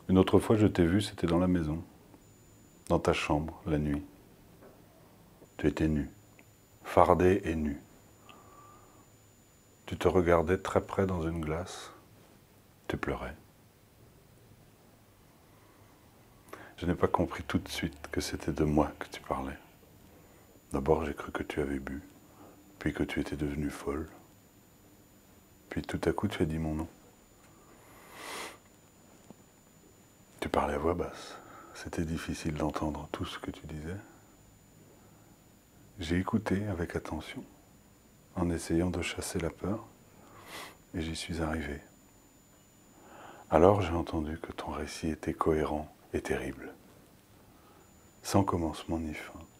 Une autre fois, je t'ai vu, c'était dans la maison, dans ta chambre, la nuit. Tu étais nu, fardé et nu. Tu te regardais très près dans une glace. Tu pleurais. Je n'ai pas compris tout de suite que c'était de moi que tu parlais. D'abord, j'ai cru que tu avais bu, puis que tu étais devenue folle. Puis tout à coup, tu as dit mon nom. Tu parlais à voix basse. C'était difficile d'entendre tout ce que tu disais. J'ai écouté avec attention, en essayant de chasser la peur, et j'y suis arrivé. Alors j'ai entendu que ton récit était cohérent et terrible, sans commencement ni fin.